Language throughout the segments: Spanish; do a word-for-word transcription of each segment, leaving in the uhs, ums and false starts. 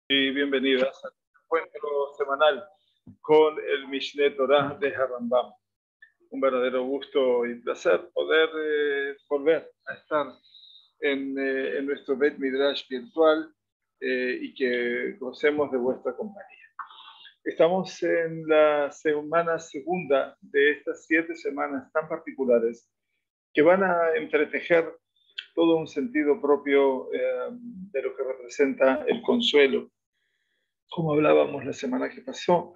Y bienvenidas al encuentro semanal con el Mishneh Torah de Rambam. Un verdadero gusto y placer poder eh, volver a estar en, eh, en nuestro Bet Midrash virtual eh, y que gocemos de vuestra compañía. Estamos en la semana segunda de estas siete semanas tan particulares que van a entretejer todo un sentido propio eh, de lo que representa el consuelo, como hablábamos la semana que pasó,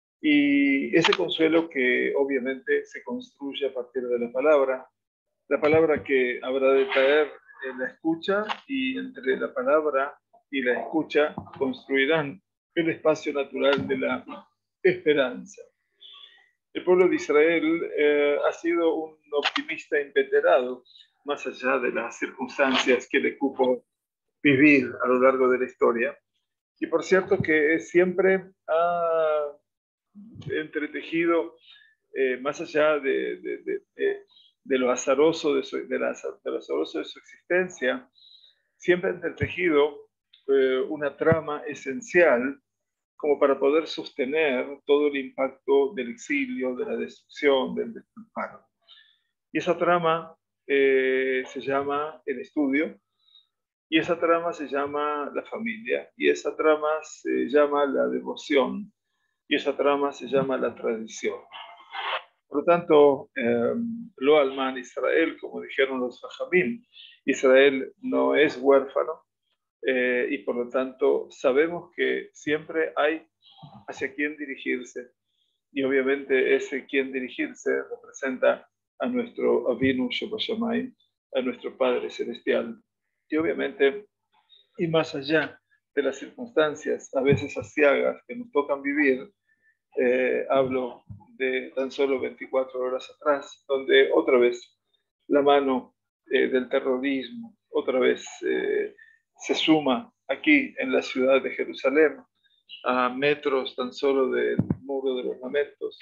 y ese consuelo que obviamente se construye a partir de la palabra, la palabra que habrá de traer en la escucha, y entre la palabra y la escucha construirán el espacio natural de la esperanza. El pueblo de Israel eh, ha sido un optimista inveterado, más allá de las circunstancias que le cupo vivir a lo largo de la historia. Y por cierto que siempre ha entretejido, eh, más allá de, de, de, de, de lo azaroso de, su, de, la, de lo azaroso de su existencia, siempre ha entretejido eh, una trama esencial como para poder sostener todo el impacto del exilio, de la destrucción, del desamparo. Y esa trama eh, se llama el estudio, y esa trama se llama la familia, y esa trama se llama la devoción, y esa trama se llama la tradición. Por lo tanto, eh, lo alman Israel, como dijeron los Fajamim, Israel no es huérfano, eh, y por lo tanto sabemos que siempre hay hacia quién dirigirse, y obviamente ese quien dirigirse representa a nuestro Avinu Shebashamayim, a nuestro Padre Celestial. Y obviamente, y más allá de las circunstancias a veces aciagas que nos tocan vivir, eh, hablo de tan solo veinticuatro horas atrás, donde otra vez la mano eh, del terrorismo, otra vez eh, se suma aquí en la ciudad de Jerusalén, a metros tan solo del muro de los lamentos.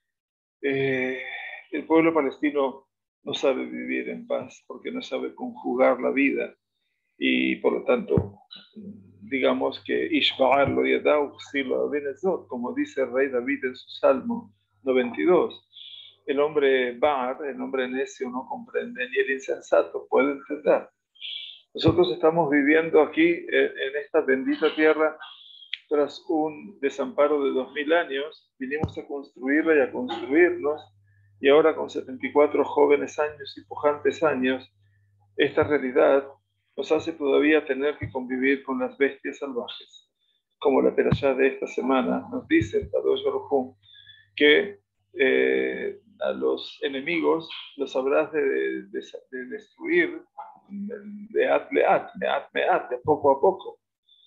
Eh, el pueblo palestino no sabe vivir en paz porque no sabe conjugar la vida, y por lo tanto, digamos que Ishba'ar lo yadau silo benezot, como dice el rey David en su Salmo noventa y dos. El hombre Ba'ar, el hombre necio, no comprende, ni el insensato puede entender. Nosotros estamos viviendo aquí en, en esta bendita tierra tras un desamparo de dos mil años. Vinimos a construirla y a construirnos, y ahora con setenta y cuatro jóvenes años y pujantes años, esta realidad nos hace todavía tener que convivir con las bestias salvajes. Como la perashá de esta semana nos dice el Kadosh Baruj Hu, que eh, a los enemigos los habrás de, de, de destruir de at leat, de at meat, de poco a poco.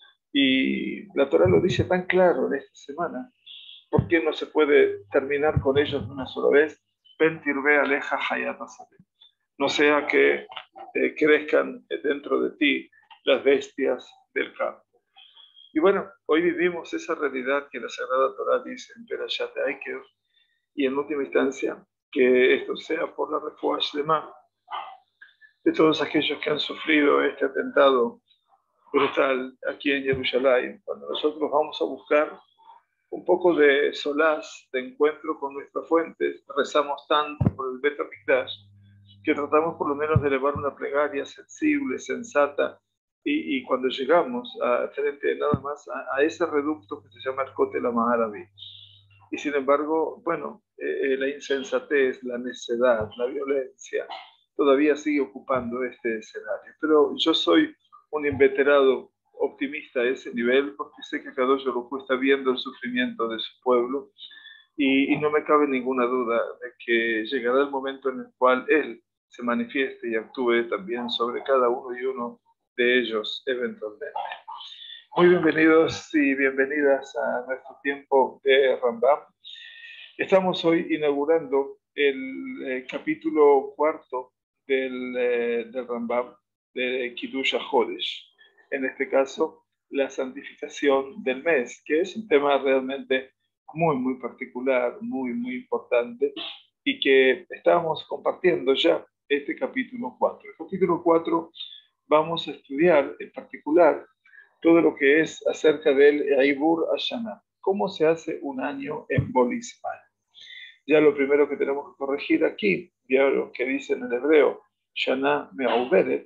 Y la Torah lo dice tan claro en esta semana. ¿Por qué no se puede terminar con ellos de una sola vez? Pentirbe aleja hayat asalem. No sea que eh, crezcan dentro de ti las bestias del campo. Y bueno, hoy vivimos esa realidad que la Sagrada Torah dice en Perashat Aiker, y en última instancia, que esto sea por la refuah shlema de todos aquellos que han sufrido este atentado brutal aquí en Jerusalén. Cuando nosotros vamos a buscar un poco de solaz, de encuentro con nuestras fuentes, rezamos tanto por el Bet HaMikdash, que tratamos por lo menos de elevar una plegaria sensible, sensata, y, y cuando llegamos a frente nada más a, a ese reducto que se llama el Kotel HaMa'aravi. Y sin embargo, bueno, eh, la insensatez, la necedad, la violencia, todavía sigue ocupando este escenario. Pero yo soy un inveterado optimista a ese nivel, porque sé que Kadosh Baruj Hu está viendo el sufrimiento de su pueblo, y, y no me cabe ninguna duda de que llegará el momento en el cual Él se manifieste y actúe también sobre cada uno y uno de ellos eventualmente. Muy bienvenidos y bienvenidas a nuestro tiempo de Rambam. Estamos hoy inaugurando el eh, capítulo cuarto del, eh, del Rambam, de Kiddush HaChodesh. En este caso, la santificación del mes, que es un tema realmente muy, muy particular, muy, muy importante, y que estamos compartiendo ya este capítulo cuatro. El capítulo cuatro vamos a estudiar en particular todo lo que es acerca del Eibur Hashanah. ¿Cómo se hace un año en Bolismal? Ya lo primero que tenemos que corregir aquí, ya lo que dice en el hebreo, Shana Me'uveret,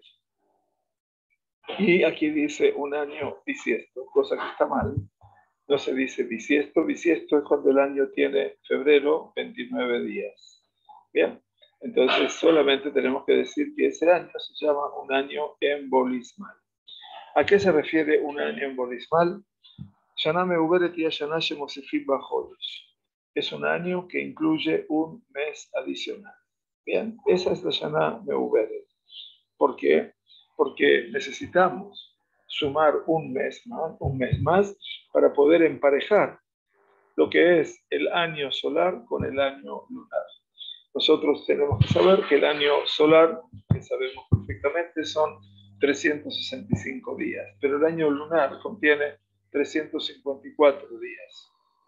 y aquí dice un año bisiesto, cosa que está mal. No se dice bisiesto, bisiesto es cuando el año tiene febrero, veintinueve días. Bien, entonces solamente tenemos que decir que ese año se llama un año embolismal. ¿A qué se refiere un año embolismal? Shana Me'uveret y Shana Shemosefim Bajodesh. Es un año que incluye un mes adicional. Bien, esa es la Shana Me'uveret. ¿Por qué? Porque necesitamos sumar un mes más, un mes más para poder emparejar lo que es el año solar con el año lunar. Nosotros tenemos que saber que el año solar, que sabemos perfectamente, son trescientos sesenta y cinco días, pero el año lunar contiene trescientos cincuenta y cuatro días.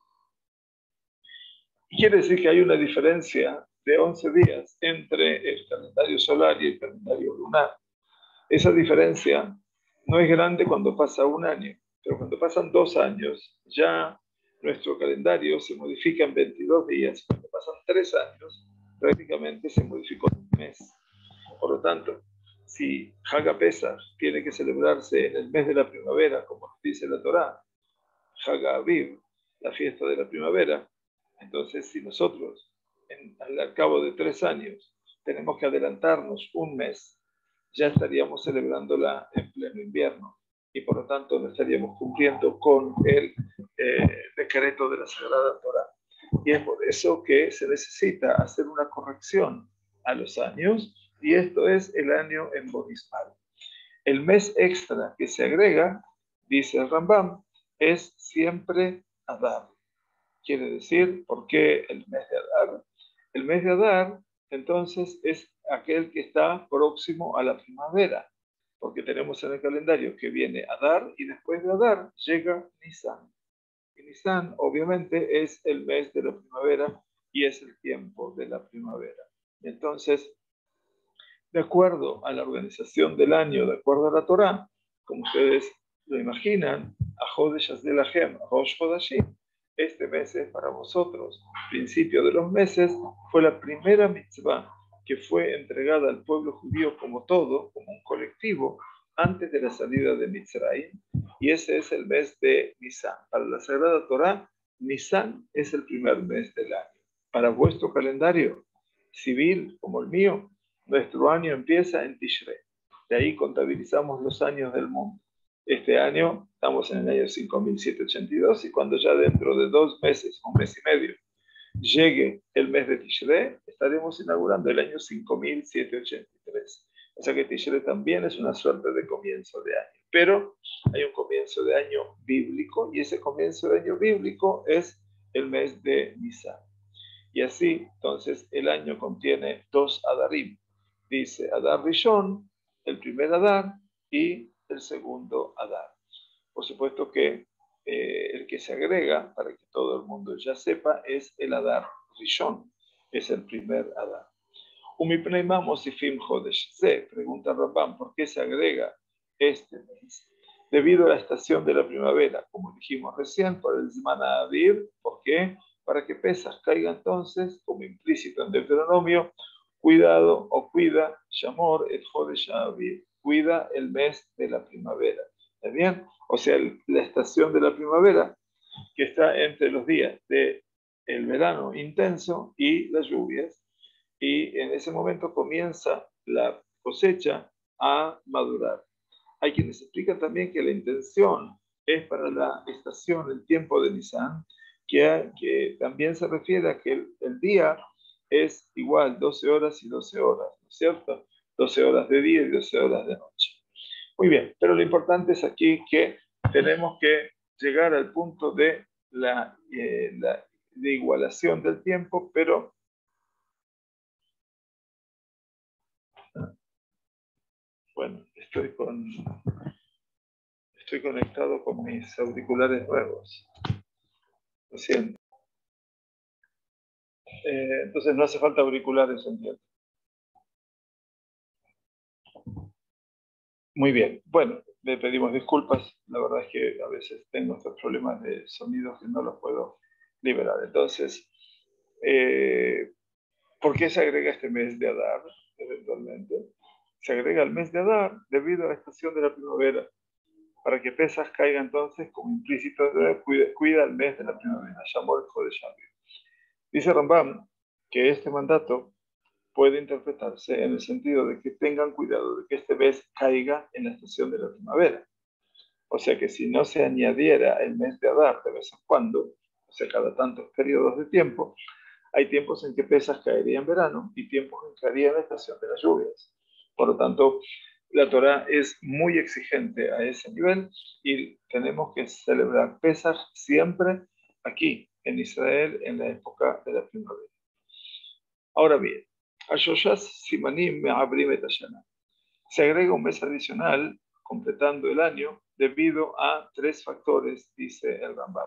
Y quiere decir que hay una diferencia de once días entre el calendario solar y el calendario lunar. Esa diferencia no es grande cuando pasa un año, pero cuando pasan dos años, ya nuestro calendario se modifica en veintidós días. Cuando pasan tres años, prácticamente se modificó en un mes. Por lo tanto, si Haga Pesach tiene que celebrarse en el mes de la primavera, como dice la Torá, Haga Aviv, la fiesta de la primavera, entonces si nosotros, en, al cabo de tres años, tenemos que adelantarnos un mes, ya estaríamos celebrándola en pleno invierno y por lo tanto no estaríamos cumpliendo con el eh, decreto de la Sagrada Torá. Y es por eso que se necesita hacer una corrección a los años y esto es el año embolismal. El mes extra que se agrega, dice el Rambam, es siempre Adar. Quiere decir, ¿por qué el mes de Adar? El mes de Adar, entonces, es aquel que está próximo a la primavera, porque tenemos en el calendario que viene Adar y después de Adar llega Nisan. Y Nisan, obviamente, es el mes de la primavera y es el tiempo de la primavera. Entonces, de acuerdo a la organización del año, de acuerdo a la Torá, como ustedes lo imaginan, a Jodesh Hasdel Hashem, a Rosh Hodashim, este mes es para vosotros, principio de los meses, fue la primera mitzvah que fue entregada al pueblo judío como todo, como un colectivo, antes de la salida de Mitzrayim, y ese es el mes de Nisan. Para la Sagrada Torá, Nisan es el primer mes del año. Para vuestro calendario civil, como el mío, nuestro año empieza en Tishrei. De ahí contabilizamos los años del mundo. Este año estamos en el año cinco mil setecientos ochenta y dos y cuando ya dentro de dos meses, un mes y medio, llegue el mes de Tishrei, estaremos inaugurando el año cinco mil setecientos ochenta y tres. O sea que Tishrei también es una suerte de comienzo de año. Pero hay un comienzo de año bíblico y ese comienzo de año bíblico es el mes de Nisan. Y así, entonces, el año contiene dos Adarim. Dice Adar Rishon, el primer Adar, y el segundo Adar. Por supuesto que eh, el que se agrega, para que todo el mundo ya sepa, es el Adar Rishon, es el primer Adar. Umipneimamos y Fim Jodesh Se, pregunta Rambam, ¿por qué se agrega este mes? Debido a la estación de la primavera, como dijimos recién, por el Zman Aviv, ¿por qué? Para que Pesach caiga entonces, como implícito en Deuteronomio, cuidado o cuida, Shamor, el Jodesh Aviv, cuida el mes de la primavera. ¿Está bien? O sea, la estación de la primavera, que está entre los días del verano intenso y las lluvias, y en ese momento comienza la cosecha a madurar. Hay quienes explican también que la intención es para la estación, el tiempo de Nisan, que, que también se refiere a que el, el día es igual, doce horas y doce horas, ¿no es cierto? doce horas de día y doce horas de noche. Muy bien, pero lo importante es aquí que tenemos que llegar al punto de la, eh, la de igualación del tiempo, pero bueno, estoy con estoy conectado con mis auriculares nuevos. Lo siento. Eh, entonces no hace falta auriculares, entiendo. Muy bien. Bueno, le pedimos disculpas. La verdad es que a veces tengo estos problemas de sonidos que no los puedo liberar. Entonces, eh, ¿por qué se agrega este mes de Adar eventualmente? Se agrega el mes de Adar debido a la estación de la primavera, para que Pesaj caiga entonces como implícito, de cuida, cuida el mes de la primavera, Shamor Jodesh. Dice Rambam que este mandato puede interpretarse en el sentido de que tengan cuidado de que este mes caiga en la estación de la primavera. O sea que si no se añadiera el mes de Adar de vez en cuando, o sea, cada tantos periodos de tiempo, hay tiempos en que Pesaj caería en verano y tiempos en que caería en la estación de las lluvias. Por lo tanto, la Torá es muy exigente a ese nivel y tenemos que celebrar Pesaj siempre aquí, en Israel, en la época de la primavera. Ahora bien, a Shoshas Simanim me abrim et Hashana. Se agrega un mes adicional, completando el año, debido a tres factores, dice el Rambam.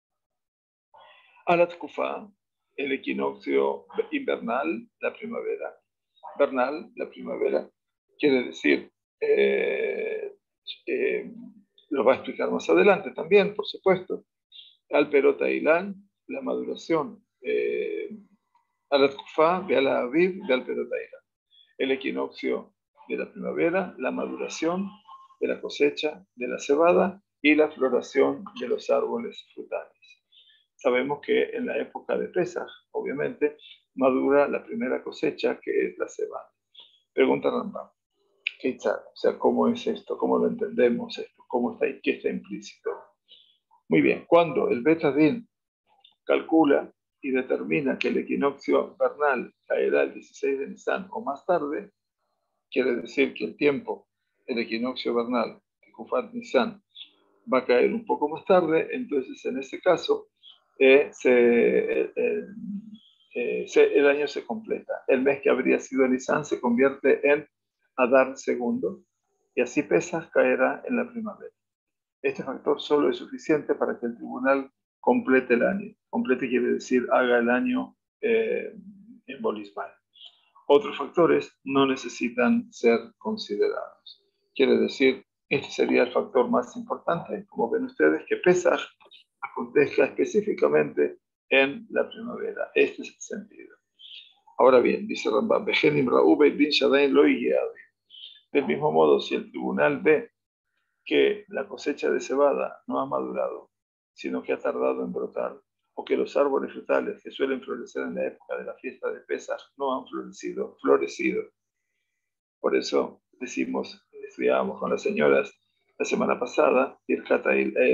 Alat Kufa, el equinoccio invernal, la primavera. Vernal, la primavera, quiere decir, eh, eh, lo va a explicar más adelante también, por supuesto. Al Perota Ilán, la maduración. Eh, Alat Kufa, de Ala Aviv, de Al Perota Ilán. El equinoccio de la primavera, la maduración de la cosecha de la cebada y la floración de los árboles frutales. Sabemos que en la época de Pesaj, obviamente, madura la primera cosecha, que es la cebada. Pregunta Rambam, ¿qué tal? O sea, ¿cómo es esto? ¿Cómo lo entendemos esto? ¿Cómo está ahí? ¿Qué está implícito? Muy bien, cuando el Bet Adin calcula y determina que el equinoccio vernal caerá el dieciséis de Nisan o más tarde, quiere decir que el tiempo, el equinoccio vernal, el Kufat Nisan, va a caer un poco más tarde. Entonces en ese caso eh, se, eh, eh, se, el año se completa. El mes que habría sido Nisan se convierte en Adar segundo y así Pesaj caerá en la primavera. Este factor solo es suficiente para que el tribunal complete el año. Complete quiere decir haga el año eh, en bolismal. Otros factores no necesitan ser considerados. Quiere decir, este sería el factor más importante, como ven ustedes, que Pesaj acontezca específicamente en la primavera. Este es el sentido. Ahora bien, dice Rambam, del mismo modo, si el tribunal ve que la cosecha de cebada no ha madurado, sino que ha tardado en brotar, o que los árboles frutales que suelen florecer en la época de la fiesta de Pesaj no han florecido, florecido. Por eso decimos, estudiábamos con las señoras la semana pasada, Birkat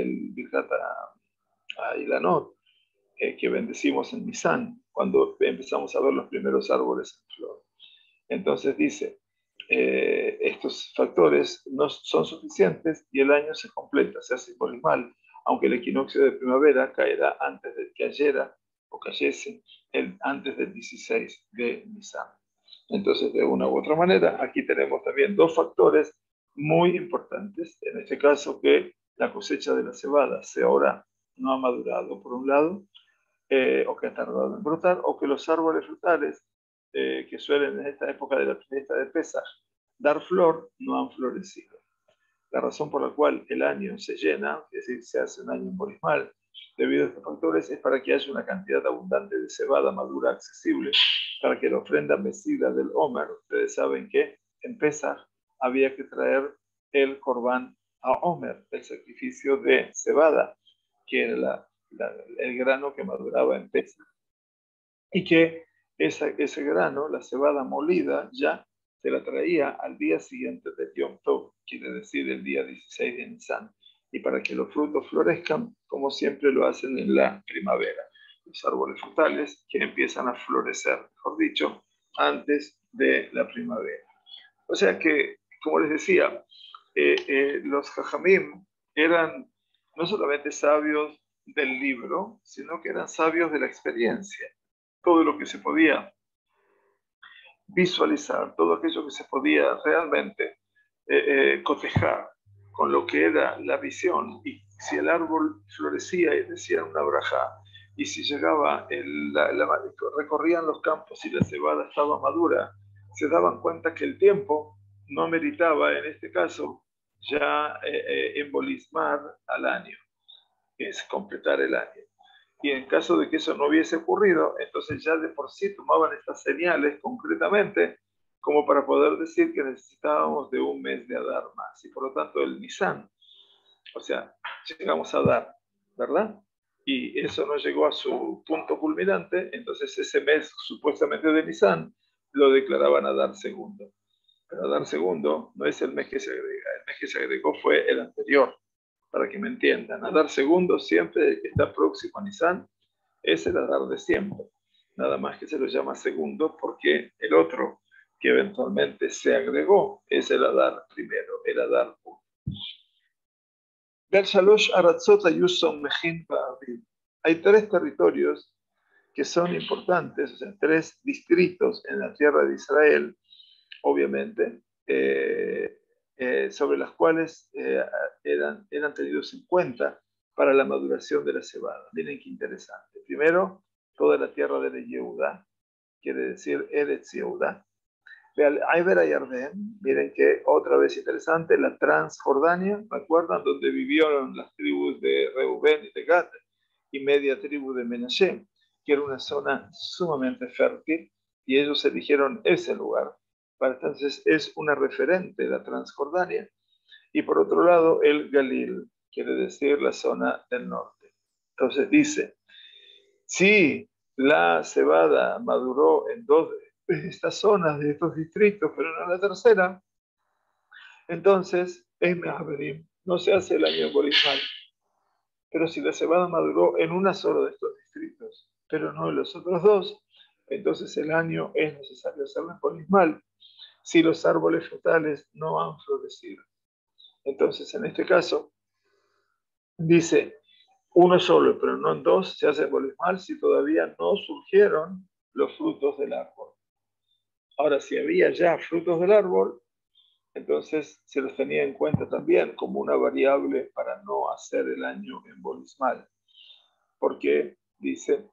Ilanot, eh, que bendecimos en Nisan, cuando empezamos a ver los primeros árboles en flor. Entonces dice, eh, estos factores no son suficientes y el año se completa, se hace bolismal, aunque el equinoccio de primavera caerá antes de que cayera o cayese el, antes del dieciséis de Nisan. Entonces, de una u otra manera, aquí tenemos también dos factores muy importantes. En este caso, que la cosecha de la cebada se ahora no ha madurado, por un lado, eh, o que ha tardado en brotar, o que los árboles frutales eh, que suelen en esta época de la fiesta de Pesaj dar flor, no han florecido. La razón por la cual el año se llena, es decir, se hace un año bolismal, debido a estos factores, es para que haya una cantidad abundante de cebada madura accesible, para que la ofrenda mecida del Omer, ustedes saben que en Pesaj había que traer el corbán a Omer, el sacrificio de cebada, que era la, la, el grano que maduraba en Pesaj, y que esa, ese grano, la cebada molida, ya se la traía al día siguiente de Yom Tov, quiere decir el día dieciséis de Nisan, y para que los frutos florezcan, como siempre lo hacen en la primavera. Los árboles frutales que empiezan a florecer, mejor dicho, antes de la primavera. O sea que, como les decía, eh, eh, los Jajamim eran no solamente sabios del libro, sino que eran sabios de la experiencia. Todo lo que se podía visualizar, todo aquello que se podía realmente eh, eh, cotejar con lo que era la visión, y si el árbol florecía y decían una braja, y si llegaba, el, la, la, recorrían los campos y la cebada estaba madura, se daban cuenta que el tiempo no meritaba, en este caso, ya eh, eh, embolismar al año, que es completar el año. Y en caso de que eso no hubiese ocurrido, entonces ya de por sí tomaban estas señales concretamente como para poder decir que necesitábamos de un mes de Adar más. Y por lo tanto el Nisan, o sea, llegamos a Adar, ¿verdad? Y eso no llegó a su punto culminante, entonces ese mes supuestamente de Nisan lo declaraban Adar segundo. Pero Adar segundo no es el mes que se agrega, el mes que se agregó fue el anterior, para que me entiendan. Adar segundo siempre está próximo a Nisan, es el Adar de siempre. Nada más que se lo llama segundo porque el otro que eventualmente se agregó es el Adar primero, el Adar uno. Hay tres territorios que son importantes, o sea, tres distritos en la tierra de Israel, obviamente, eh, eh, sobre las cuales eh, eran, eran tenidos en cuenta para la maduración de la cebada. Miren qué interesante. Primero, toda la tierra de Yehuda, quiere decir Eretz Yehuda. Aiber Yarden, miren que otra vez interesante, la Transjordania, ¿recuerdan? Donde vivieron las tribus de Reubén y de Gad y media tribu de Menashe, que era una zona sumamente fértil, y ellos eligieron ese lugar. Para entonces es una referente la Transjordania. Y por otro lado, el Galil, quiere decir la zona del norte. Entonces dice, si la cebada maduró en dos de estas zonas, de estos distritos, pero no en la tercera, entonces es Mehaberim, no se hace el año borismal. Pero si la cebada maduró en una sola de estos distritos, pero no en los otros dos, entonces el año es necesario hacerlo borismal si los árboles frutales no han florecido. Entonces, en este caso, dice uno solo, pero no en dos, se hace bolismal si todavía no surgieron los frutos del árbol. Ahora, si había ya frutos del árbol, entonces se los tenía en cuenta también como una variable para no hacer el año en bolismal. Porque dice,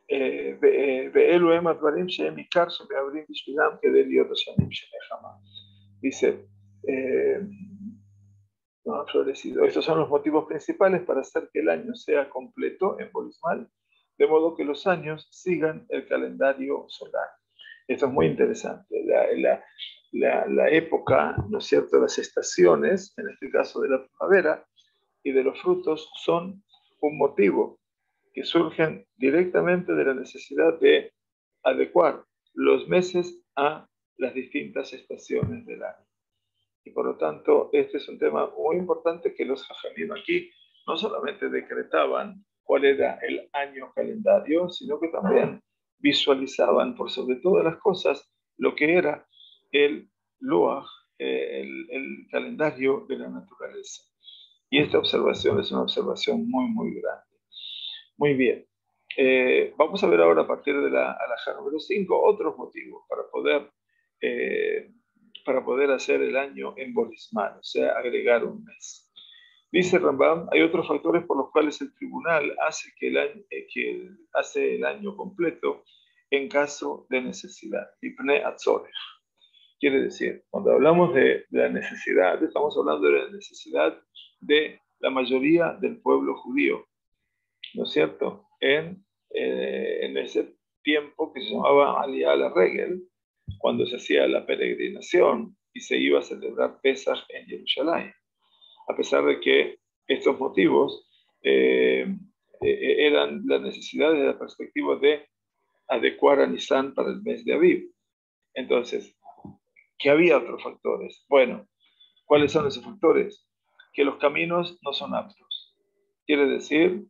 dice, eh, no han florecido. Estos son los motivos principales para hacer que el año sea completo en bolismal, de modo que los años sigan el calendario solar. Esto es muy interesante. La, la, la, la época, ¿no es cierto?, las estaciones, en este caso de la primavera, y de los frutos son un motivo que surgen directamente de la necesidad de adecuar los meses a las distintas estaciones del año. Y por lo tanto, este es un tema muy importante que los jajamim aquí no solamente decretaban cuál era el año calendario, sino que también visualizaban por sobre todas las cosas lo que era el Loach, eh, el, el calendario de la naturaleza. Y esta observación es una observación muy, muy grande. Muy bien. Eh, vamos a ver ahora a partir de la alajá número cinco otros motivos para poder, eh, para poder hacer el año en bolismal, o sea, agregar un mes. Dice Rambam, hay otros factores por los cuales el tribunal hace, que el año, eh, que el, hace el año completo en caso de necesidad. Ipne atzorech. Quiere decir, cuando hablamos de, de la necesidad, estamos hablando de la necesidad de la mayoría del pueblo judío, ¿no es cierto? En, eh, en ese tiempo que se llamaba Aliyah la Regel, cuando se hacía la peregrinación y se iba a celebrar Pesach en Jerusalén. A pesar de que estos motivos eh, eh, eran la necesidad desde la perspectiva de adecuar a Nisan para el mes de Aviv. Entonces, ¿qué había otros factores? Bueno, ¿cuáles son esos factores? Que los caminos no son aptos. Quiere decir,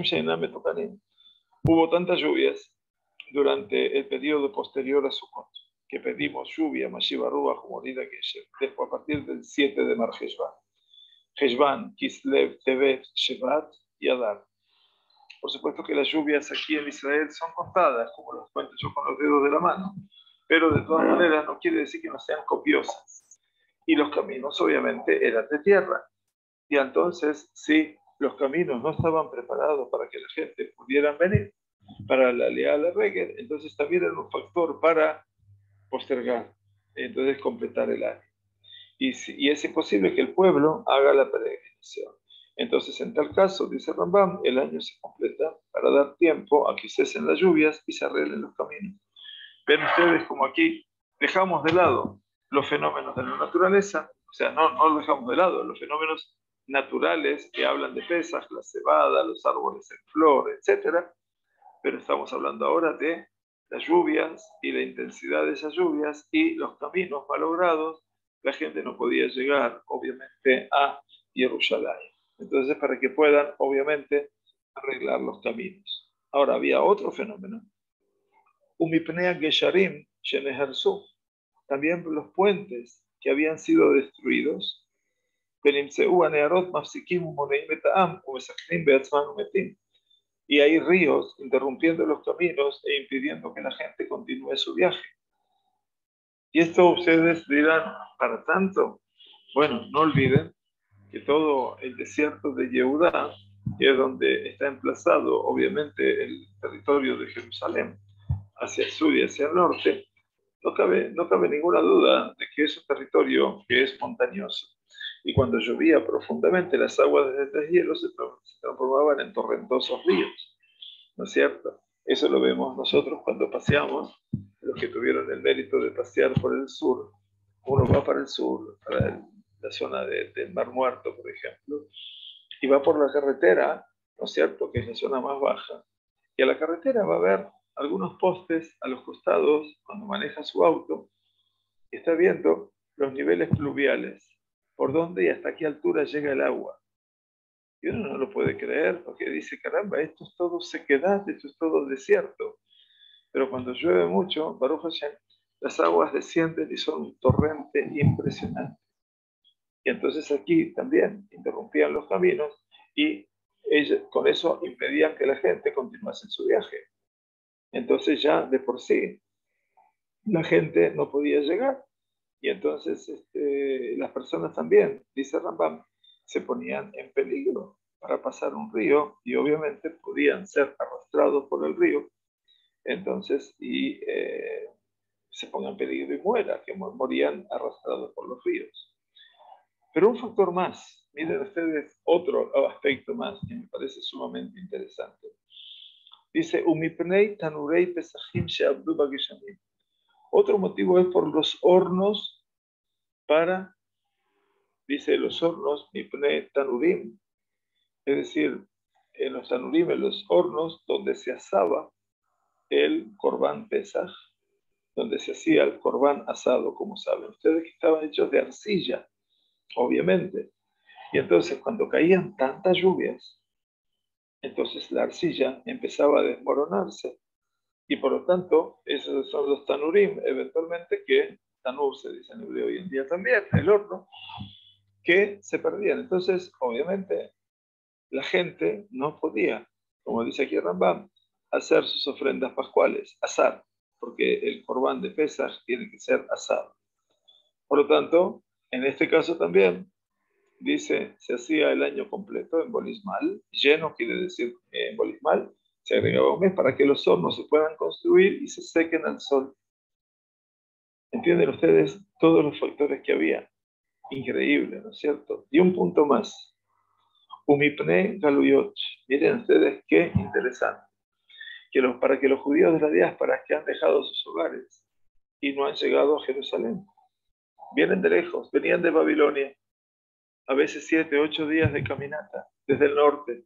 hubo tantas lluvias durante el periodo posterior a Sukkot que pedimos lluvia, Mashiva Ruach, como Nida Geshem, después a partir del siete de Mar Heshvan. Heshvan, Kislev, Tevet, Shevat y Adar. Por supuesto que las lluvias aquí en Israel son contadas, como las cuento yo con los dedos de la mano, pero de todas maneras no quiere decir que no sean copiosas. Y los caminos obviamente eran de tierra. Y entonces, si los caminos no estaban preparados para que la gente pudiera venir para la Aliyah la Regel, entonces también era un factor para postergar, entonces completar el año. y, si, y es imposible que el pueblo haga la peregrinación. Entonces, en tal caso, dice Rambam, el año se completa para dar tiempo a que cesen las lluvias y se arreglen los caminos. Ven ustedes como aquí dejamos de lado los fenómenos de la naturaleza, o sea, no, no lo dejamos de lado, los fenómenos naturales que hablan de Pesaj, la cebada, los árboles en flor, etcétera, pero estamos hablando ahora de las lluvias y la intensidad de esas lluvias y los caminos malogrados. La gente no podía llegar, obviamente, a Jerusalén. Entonces, para que puedan, obviamente, arreglar los caminos. Ahora, había otro fenómeno. Umipnea Gesharim Sheneharsu. También los puentes que habían sido destruidos. Y hay ríos interrumpiendo los caminos e impidiendo que la gente continúe su viaje. Y esto ustedes dirán, para tanto, bueno, no olviden que todo el desierto de Yehudá, que es donde está emplazado obviamente el territorio de Jerusalén, hacia el sur y hacia el norte, no cabe, no cabe ninguna duda de que es un territorio que es montañoso. Y cuando llovía profundamente, las aguas de este hielo se transformaban en torrentosos ríos, ¿no es cierto? Eso lo vemos nosotros cuando paseamos, los que tuvieron el mérito de pasear por el sur. Uno va para el sur, para el, la zona de, del Mar Muerto, por ejemplo, y va por la carretera, ¿no es cierto?, que es la zona más baja. Y a la carretera va a haber algunos postes a los costados cuando maneja su auto y está viendo los niveles pluviales, por dónde y hasta qué altura llega el agua. Y uno no lo puede creer porque dice, caramba, esto es todo sequedad, esto es todo desierto. Pero cuando llueve mucho, Baruch Hashem, las aguas descienden y son un torrente impresionante. Y entonces aquí también interrumpían los caminos y ellos, con eso impedían que la gente continuase en su viaje. Entonces ya de por sí la gente no podía llegar. Y entonces este, las personas también, dice Rambam, se ponían en peligro para pasar un río y obviamente podían ser arrastrados por el río. Entonces, y eh, se pongan en peligro y mueran, que morían arrastrados por los ríos. Pero un factor más, miren ustedes otro aspecto más que me parece sumamente interesante. Dice, Umipnei tanurei pesachim she'abdu b'geshamim. Otro motivo es por los hornos para, dice, los hornos, mipnei tanurim, es decir, en los tanurim, en los hornos donde se asaba el corbán pesaj, donde se hacía el corbán asado, como saben ustedes, que estaban hechos de arcilla, obviamente. Y entonces cuando caían tantas lluvias, entonces la arcilla empezaba a desmoronarse y por lo tanto esos son los tanurim, eventualmente, que tanur se dice en hebreo hoy en día también, el horno, que se perdían. Entonces, obviamente, la gente no podía, como dice aquí Rambam, hacer sus ofrendas pascuales, asar, porque el corbán de Pesaj tiene que ser asado. Por lo tanto, en este caso también, dice, se hacía el año completo en bolismal, lleno quiere decir eh, en bolismal, se agregaba un mes para que los hornos se puedan construir y se sequen al sol. ¿Entienden ustedes todos los factores que había? Increíble, ¿no es cierto? Y un punto más. Umipne Galuyot. Miren ustedes qué interesante. Que los, para que los judíos de la diáspora que han dejado sus hogares y no han llegado a Jerusalén, vienen de lejos, venían de Babilonia, a veces siete, ocho días de caminata desde el norte.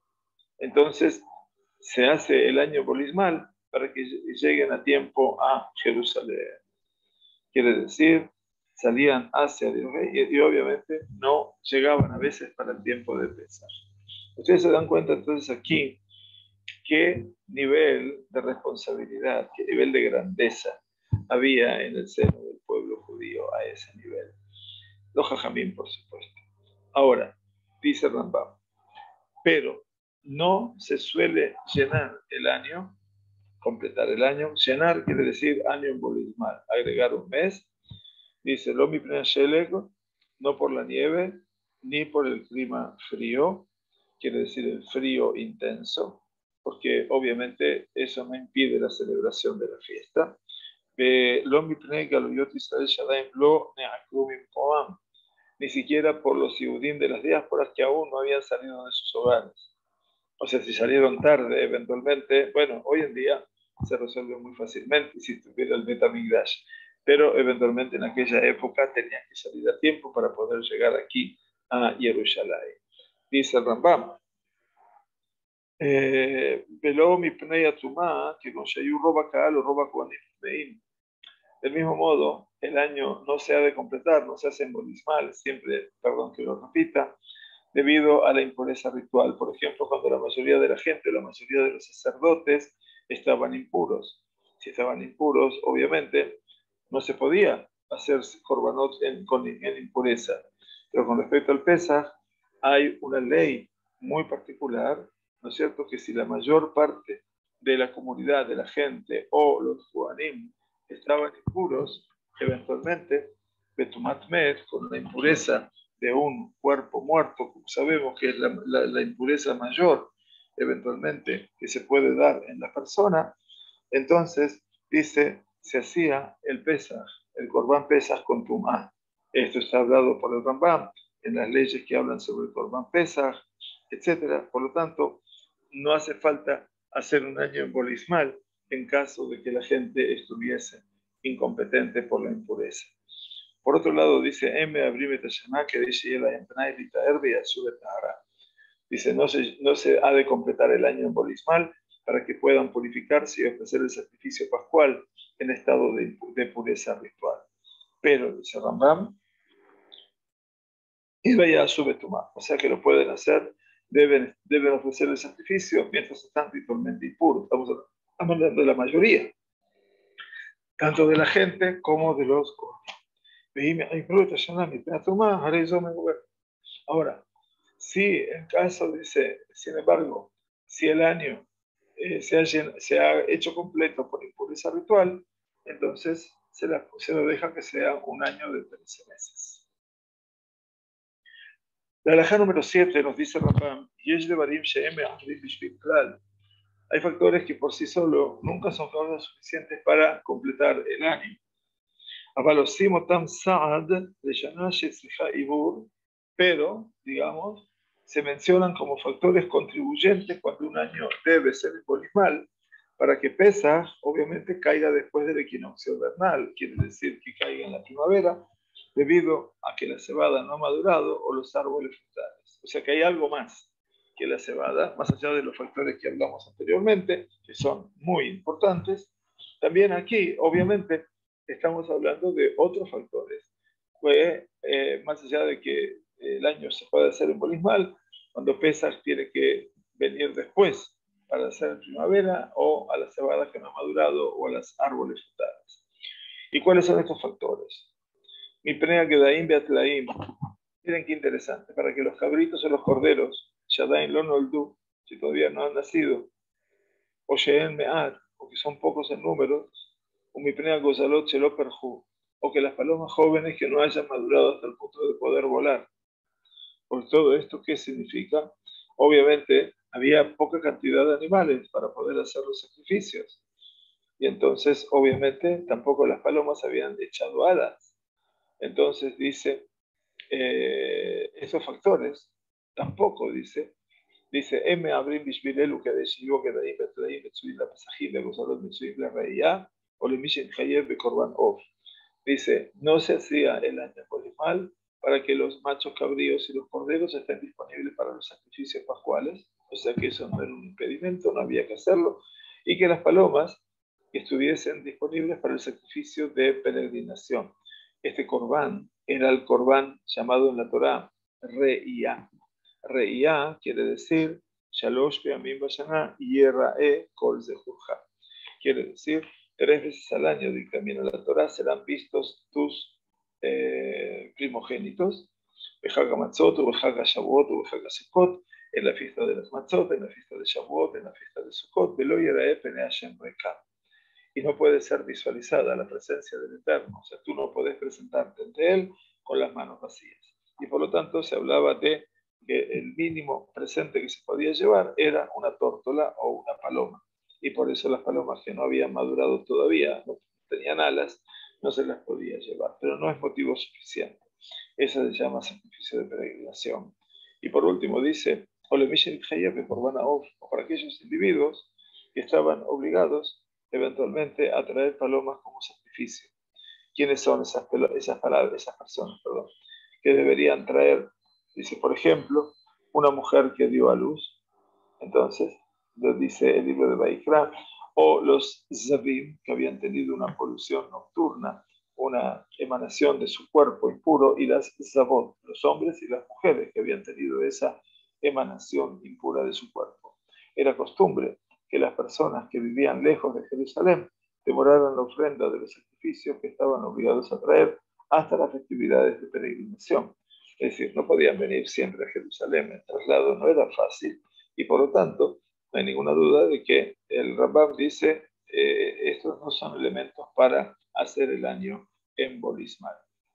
Entonces se hace el año bolismal para que lleguen a tiempo a Jerusalén. Quiere decir, salían hacia Dios y, y obviamente no llegaban a veces para el tiempo de Pesaj. Ustedes se dan cuenta entonces aquí qué nivel de responsabilidad, qué nivel de grandeza había en el seno del pueblo judío a ese nivel. Los jajamín, por supuesto. Ahora, dice Rambam, pero no se suele llenar el año, completar el año. Llenar quiere decir año en bolismal, agregar un mes. Dice, lo mi no por la nieve, ni por el clima frío, quiere decir el frío intenso, porque obviamente eso no impide la celebración de la fiesta, lo mipnei galuyot Israel shadaim lo ne'akru mimkoam, ni siquiera por los Yehudim de las diásporas que aún no habían salido de sus hogares. O sea, si salieron tarde, eventualmente, bueno, hoy en día se resuelve muy fácilmente si tuviera el Beit HaMikdash, pero eventualmente en aquella época tenían que salir a tiempo para poder llegar aquí a Jerusalén. Dice el Rambam, Velo mipnei atumá, que no shayu roba kaal o roba kohanim meim. Del mismo modo, el año no se ha de completar, no se hace embolismal, siempre, perdón que lo repita, debido a la impureza ritual. Por ejemplo, cuando la mayoría de la gente, la mayoría de los sacerdotes estaban impuros. Si estaban impuros, obviamente, no se podía hacer korbanot en, con, en impureza. Pero con respecto al Pesaj, hay una ley muy particular, ¿no es cierto?, que si la mayor parte de la comunidad, de la gente o los Kohanim estaban impuros, eventualmente, Betumat Met, con la impureza de un cuerpo muerto, como sabemos que es la, la, la impureza mayor, eventualmente, que se puede dar en la persona, entonces, dice, se hacía el Pesaj, el Corbán Pesaj con Tumá. Esto está hablado por el Rambam en las leyes que hablan sobre el Corbán Pesaj, etcétera. Por lo tanto, no hace falta hacer un año embolismal en caso de que la gente estuviese incompetente por la impureza. Por otro lado, dice, M. Abrime Tashaná, que dice, dice, no se, no se ha de completar el año embolismal para que puedan purificarse y ofrecer el sacrificio pascual en estado de, de pureza ritual. Pero, dice Rambam, y vaya a su betumá, o sea que lo pueden hacer, deben, deben ofrecer el sacrificio mientras están ritualmente impuros. Estamos hablando de la mayoría, tanto de la gente como de los ahora, si en caso dice, sin embargo, si el año eh, se, ha, se ha hecho completo por impureza ritual, entonces se, la, se lo deja que sea un año de trece meses. La halajá número siete nos dice Rambam, hay factores que por sí solo nunca son causas suficientes para completar el año. Pero, digamos, se mencionan como factores contribuyentes cuando un año debe ser embolismal para que Pesaj, obviamente, caiga después del equinoccio invernal, quiere decir que caiga en la primavera, debido a que la cebada no ha madurado o los árboles frutales. O sea que hay algo más que la cebada, más allá de los factores que hablamos anteriormente, que son muy importantes. También aquí, obviamente, estamos hablando de otros factores, pues, eh, más allá de que el año se puede hacer embolismal, cuando Pesaj tiene que venir después para hacer en primavera, o a la cebada que no ha madurado, o a los árboles frutales. ¿Y cuáles son estos factores? Mi pnea Gedaim Beatlaim. Miren qué interesante, para que los cabritos o los corderos, Shadain lo noldu, si todavía no han nacido, o Sheen Me'at, o que son pocos en número, o mi pnea Gozalot Shelo Perju, o que las palomas jóvenes que no hayan madurado hasta el punto de poder volar. Por todo esto, ¿qué significa? Obviamente, había poca cantidad de animales para poder hacer los sacrificios. Y entonces, obviamente, tampoco las palomas habían echado alas. Entonces, dice, eh, esos factores, tampoco, dice, dice, M. Abrim Bishbilelu, que decidió que de ahí me traí, me subí la pasají, me gozó, me subí la reía, o le mishen Hayev de Korban Ov. Dice, no se hacía el año embolismal para que los machos cabríos y los corderos estén disponibles para los sacrificios pascuales, o sea que eso no era un impedimento, no había que hacerlo, y que las palomas estuviesen disponibles para el sacrificio de peregrinación. Este corbán era el corbán llamado en la Torá Re'iyá. Re'iyá quiere decir Shalosh Peamim Bashaná Yerrae Kol Zehurja. Quiere decir, tres veces al año dictamina la Torá, serán vistos tus eh, primogénitos, Bejaga Matzot, Bejaga Shavuot, Bejaga Sukkot, en la fiesta de las Matzot, en la fiesta de Shavuot, en la fiesta de Sukkot, Velo Yerae Pene Hashem Rekah. Y no puede ser visualizada la presencia del Eterno, o sea, tú no puedes presentarte ante Él con las manos vacías. Y por lo tanto se hablaba de que el mínimo presente que se podía llevar era una tórtola o una paloma. Y por eso las palomas que no habían madurado todavía, no tenían alas, no se las podía llevar, pero no es motivo suficiente. Eso se llama sacrificio de peregrinación. Y por último dice, o para aquellos individuos que estaban obligados eventualmente a traer palomas como sacrificio. ¿Quiénes son esas, esas, palabras, esas personas perdón, que deberían traer? Dice, por ejemplo, una mujer que dio a luz, entonces, dice el libro de Baikra, o los Zavim, que habían tenido una polución nocturna, una emanación de su cuerpo impuro, y las Zavot, los hombres y las mujeres que habían tenido esa emanación impura de su cuerpo. Era costumbre que las personas que vivían lejos de Jerusalén demoraran la ofrenda de los sacrificios que estaban obligados a traer hasta las festividades de peregrinación. Es decir, no podían venir siempre a Jerusalén, el traslado no era fácil, y por lo tanto, no hay ninguna duda de que el Rambam dice, eh, estos no son elementos para hacer el año en Bolismal.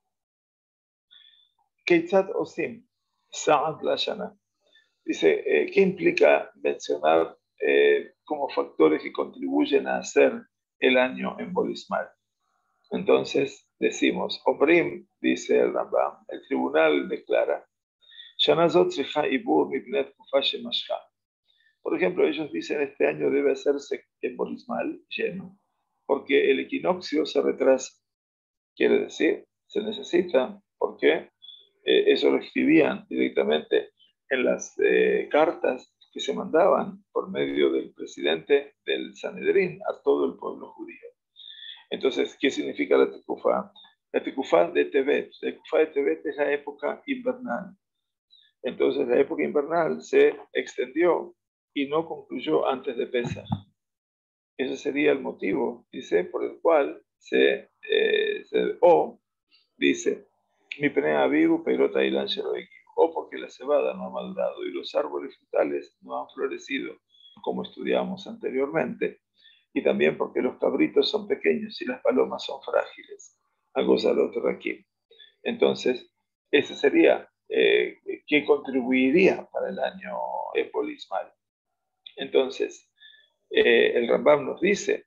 Keitzat Osim, Sa'ad Lashana. Dice, eh, ¿qué implica mencionar eh, como factores que contribuyen a hacer el año en Bolismal? Entonces decimos, Obrim, dice el Rambam, el tribunal declara, Shanazot Tzricha Ibur Mipnet Kufa Shemashcha. Por ejemplo, ellos dicen este año debe hacerse en Bolismal lleno, porque el equinoccio se retrasa. Quiere decir, se necesita, porque eh, eso lo escribían directamente en las eh, cartas que se mandaban por medio del presidente del Sanedrín a todo el pueblo judío. Entonces, ¿qué significa la Tekufá? La Tekufá de Tevet. La Tekufá de Tevet es la época invernal. Entonces, la época invernal se extendió y no concluyó antes de Pesaj. Ese sería el motivo, dice, por el cual se, eh, se o dice, mi penea vivo, peirota y o porque la cebada no ha madurado y los árboles frutales no han florecido, como estudiamos anteriormente, y también porque los cabritos son pequeños y las palomas son frágiles. Algo al otro aquí. Entonces, ese sería eh, que contribuiría para el año epolismal. Entonces, eh, el Rambam nos dice,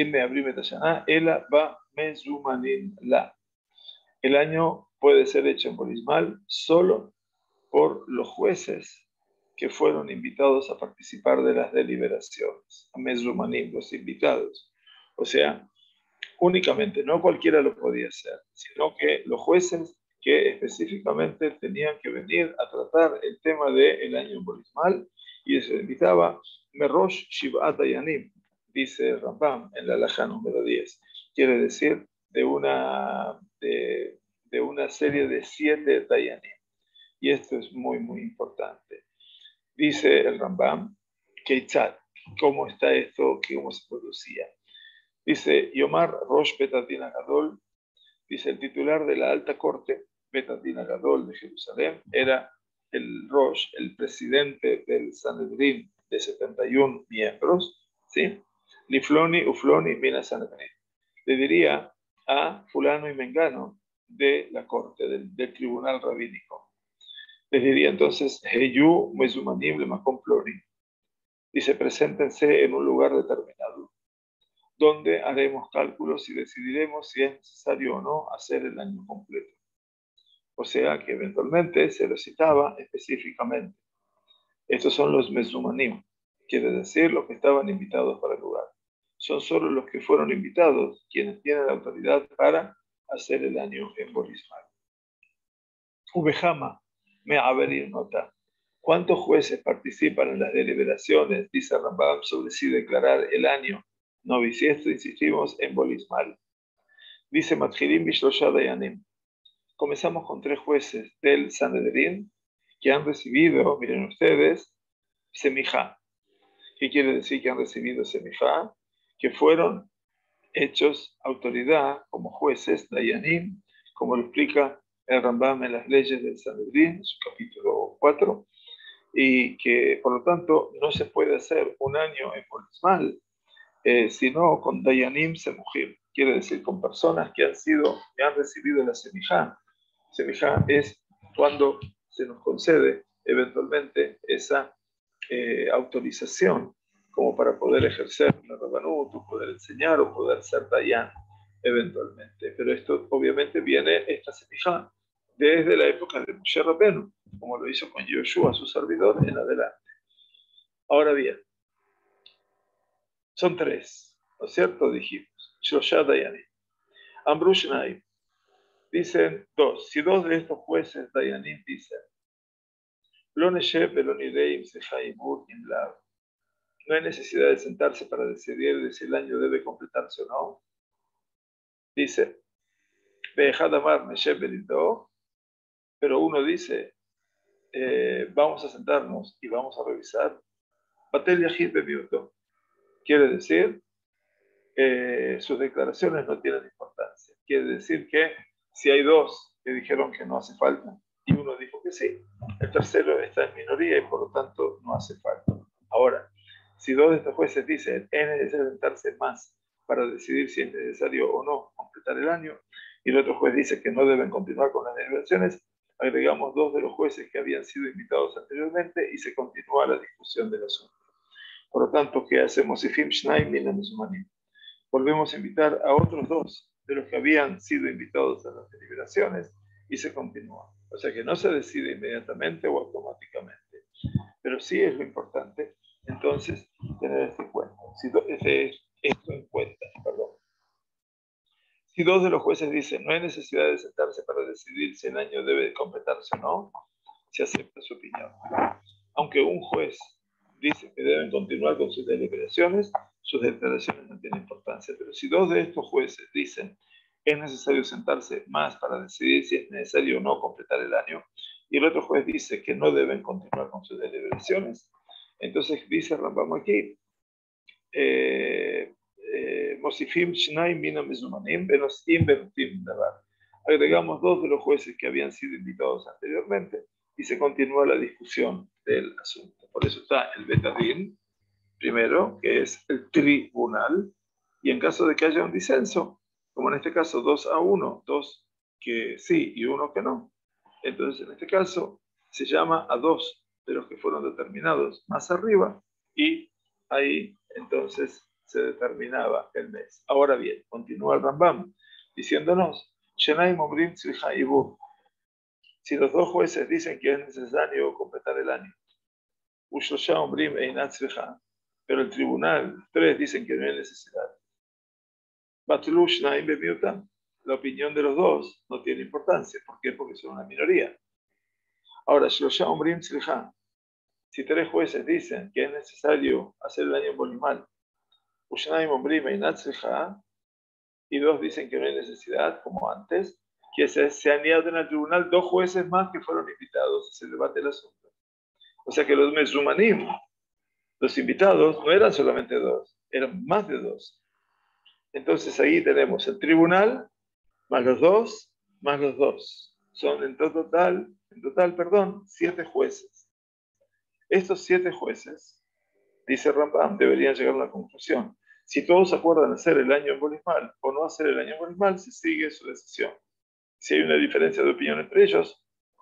ela ba mezumanin la. El año puede ser hecho en Bolismal solo por los jueces que fueron invitados a participar de las deliberaciones. Mezumanim, los invitados. O sea, únicamente, no cualquiera lo podía hacer, sino que los jueces que específicamente tenían que venir a tratar el tema del año bolismal, y se invitaba Merosh Shivat Dayanim, dice el Rambam en la halajá número diez. Quiere decir de una, de, de una serie de siete Dayanim. Y esto es muy, muy importante. Dice el Rambam, Keitzat, ¿cómo está esto? ¿Cómo se producía? Dice Yomar Rosh Betadin Agadol, dice el titular de la alta corte, Betadin Agadol de Jerusalén, era el Rosh, el presidente del Sanedrín de setenta y uno miembros, ¿sí? Lifloni, Ufloni, Mina Sanedrín. Le diría a fulano y mengano de la corte, del, del tribunal rabínico. Les diría entonces, Heyu Mezumanim Lemakom Ploni. Dice, preséntense en un lugar determinado, donde haremos cálculos y decidiremos si es necesario o no hacer el año completo. O sea que eventualmente se lo citaba específicamente. Estos son los mezumanim, quiere decir los que estaban invitados para el lugar. Son solo los que fueron invitados quienes tienen la autoridad para hacer el año en Bolismal. Ubejama, me haberir nota. ¿Cuántos jueces participan en las deliberaciones, dice Rambam, sobre si declarar el año no bisiesto? Insistimos en Bolismal. Dice Matjirim Bishlosha Dayanim. Comenzamos con tres jueces del Sanedrín que han recibido, miren ustedes, semijá. ¿Qué quiere decir que han recibido semijá? Que fueron hechos autoridad como jueces, Dayanim, como lo explica el Rambam en las leyes del Sanedrín, en su capítulo cuatro, y que por lo tanto no se puede hacer un año en Bolismal, eh, sino con Dayanim Semujim, quiere decir con personas que han sido, que han recibido la semijá. Semijá es cuando se nos concede eventualmente esa eh, autorización como para poder ejercer la rabanut, o poder enseñar o poder ser dayan. eventualmente. Pero esto obviamente viene, esta semija, desde la época de Moshe Rabbeinu, como lo hizo con Yoshua, su servidor, en adelante. Ahora bien, son tres, ¿no es cierto? Dijimos, Shloshá Dayanim. Amru Shnai, dicen dos. Si dos de estos jueces Dayanim dicen, Lo neshev velo nirei im secha imur im lav, no hay necesidad de sentarse para decidir si el año debe completarse o no. Dice, Be'echad amar neshev velidó, pero uno dice, eh, vamos a sentarnos y vamos a revisar. Batel yahid bebiuto. Quiere decir, eh, sus declaraciones no tienen importancia. Quiere decir que si hay dos que dijeron que no hace falta y uno dijo que sí, el tercero está en minoría y por lo tanto no hace falta. Ahora, si dos de estos jueces dicen es necesario sentarse más para decidir si es necesario o no completar el año, y el otro juez dice que no deben continuar con las deliberaciones, agregamos dos de los jueces que habían sido invitados anteriormente y se continúa la discusión del asunto. Por lo tanto, ¿qué hacemos? Ifim Shnaim Minan Zumanim. Volvemos a invitar a otros dos de los que habían sido invitados a las deliberaciones y se continúa. O sea que no se decide inmediatamente o automáticamente, pero sí es lo importante, entonces, tener esto en cuenta. Si do, esto en cuenta, perdón. Si dos de los jueces dicen no hay necesidad de sentarse para decidir si el año debe completarse o no, se acepta su opinión. Aunque un juez dice que deben continuar con sus deliberaciones, sus declaraciones no tienen importancia. Pero si dos de estos jueces dicen es necesario sentarse más para decidir si es necesario o no completar el año, y el otro juez dice que no deben continuar con sus deliberaciones, entonces dice Rambam aquí, Mosifim Shnai Mina Mezumanim Benosim Benotim Davar. Agregamos dos de los jueces que habían sido invitados anteriormente y se continúa la discusión del asunto. Por eso está el Betadín, primero, que es el tribunal, y en caso de que haya un disenso, como en este caso dos a uno, dos que sí y uno que no, entonces en este caso se llama a dos de los que fueron determinados más arriba y ahí entonces se determinaba el mes. Ahora bien, continúa el Rambam diciéndonos, Shenai Momrim Tzricha Ibu. Si los dos jueces dicen que es necesario completar el año, Ushosha Omrim Einat Tzricha, pero el tribunal, tres dicen que no hay necesidad. Batlu Shnaim Bemiuta, la opinión de los dos no tiene importancia. ¿Por qué? Porque son una minoría. Ahora, Shlosha Omrim Tzricha, si tres jueces dicen que es necesario hacer el año bolimal, Ushnaim Omrim Einat Tzricha, y dos dicen que no hay necesidad, como antes, que se, se añaden al tribunal dos jueces más que fueron invitados y se debate el asunto. O sea que los mezumanim, los invitados, no eran solamente dos, eran más de dos. Entonces ahí tenemos el tribunal, más los dos, más los dos. Son en total, en total, perdón, siete jueces. Estos siete jueces, dice Rambam, deberían llegar a la conclusión. Si todos acuerdan hacer el año bolismal o no hacer el año bolismal, se sigue su decisión. Si hay una diferencia de opinión entre ellos,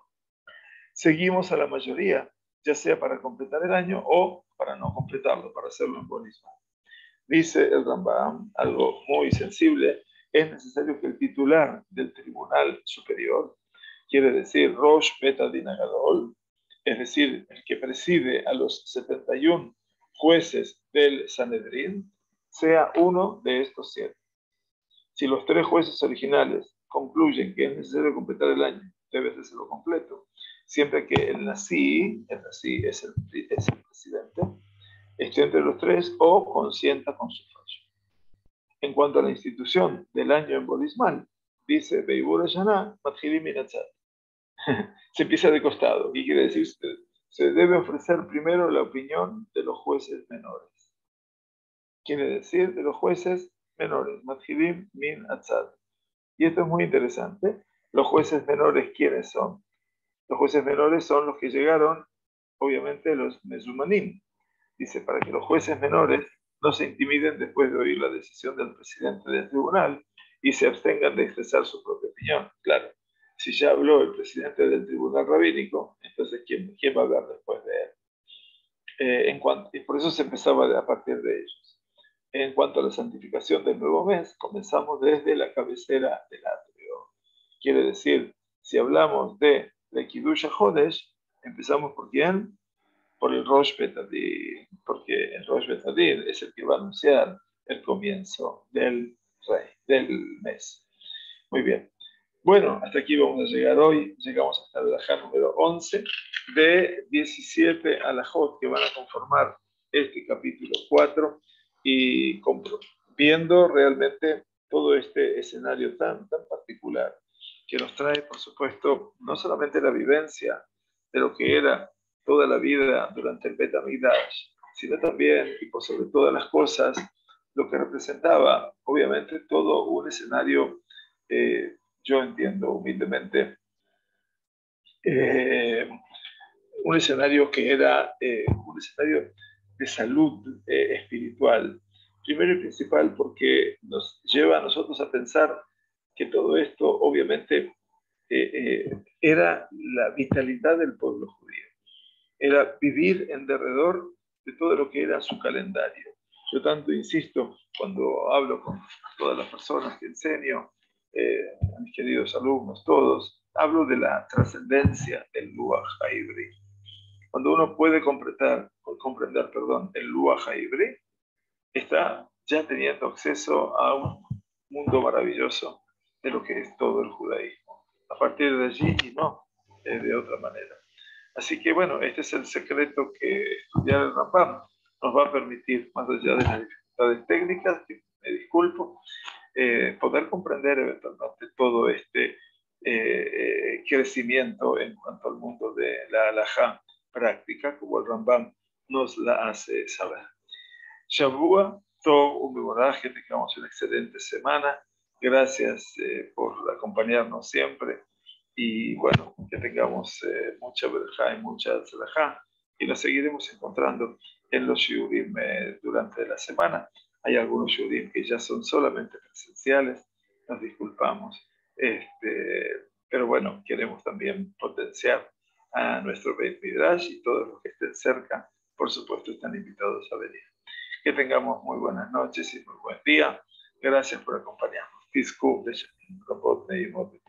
seguimos a la mayoría, ya sea para completar el año o para no completarlo, para hacerlo en bolismal. Dice el Rambam, algo muy sensible, es necesario que el titular del tribunal superior, quiere decir Rosh Bet Adin Agadol, es decir, el que preside a los setenta y uno jueces del Sanedrín, sea uno de estos siete. Si los tres jueces originales concluyen que es necesario completar el año, debe hacerlo completo, siempre que el Nasi, el Nasi es el, es el presidente, esté entre los tres o consienta con su fallo. En cuanto a la institución del año en bolismal, dice Beibura Shana, Mathilim Minatzat. Se empieza de costado, y quiere decir que se debe ofrecer primero la opinión de los jueces menores. Quiere decir de los jueces menores, Mathilim Min Atzad. Y esto es muy interesante. Los jueces menores, ¿quiénes son? Los jueces menores son los que llegaron, obviamente, los mezumanim. Dice, para que los jueces menores no se intimiden después de oír la decisión del presidente del tribunal y se abstengan de expresar su propia opinión. Claro, si ya habló el presidente del tribunal rabínico, entonces ¿quién, quién va a hablar después de él? Eh, en cuanto, y por eso se empezaba a partir de ellos. En cuanto a la santificación del nuevo mes, comenzamos desde la cabecera del atrio. Quiere decir, si hablamos de la Kiddush HaJodesh, empezamos por quién? Por el Rosh Betadin, porque el Rosh Betadin es el que va a anunciar el comienzo del rey, del mes. Muy bien. Bueno, hasta aquí vamos a llegar hoy. Llegamos hasta el alajá número once de diecisiete alajot que van a conformar este capítulo cuatro y viendo realmente todo este escenario tan, tan particular que nos trae, por supuesto, no solamente la vivencia de lo que era toda la vida durante el Bet HaMikdash, sino también, y por sobre todas las cosas, lo que representaba, obviamente, todo un escenario, eh, yo entiendo humildemente, eh, un escenario que era eh, un escenario de salud eh, espiritual. Primero y principal porque nos lleva a nosotros a pensar que todo esto, obviamente, eh, eh, era la vitalidad del pueblo judío. Era vivir en derredor de todo lo que era su calendario. Yo tanto insisto cuando hablo con todas las personas que enseño, eh, a mis queridos alumnos, todos, hablo de la trascendencia del Luach HaIbri. Cuando uno puede comprender, comprender perdón, el Luach HaIbri, está ya teniendo acceso a un mundo maravilloso de lo que es todo el judaísmo. A partir de allí, no, es de otra manera. Así que bueno, este es el secreto que estudiar el Rambam nos va a permitir, más allá de las dificultades técnicas, que me disculpo, eh, poder comprender eventualmente todo este eh, crecimiento en cuanto al mundo de la halajá práctica, como el Rambam nos la hace saber. Shavua, Tov, un memoraje, que tengamos una excelente semana. Gracias eh, por acompañarnos siempre. Y bueno, que tengamos eh, mucha verajá y mucha tzalajá. Y nos seguiremos encontrando en los shiurim eh, durante la semana. Hay algunos shiurim que ya son solamente presenciales. Nos disculpamos. Este, pero bueno, queremos también potenciar a nuestro Beit Midrash y todos los que estén cerca, por supuesto, están invitados a venir. Que tengamos muy buenas noches y muy buen día. Gracias por acompañarnos. Tisku,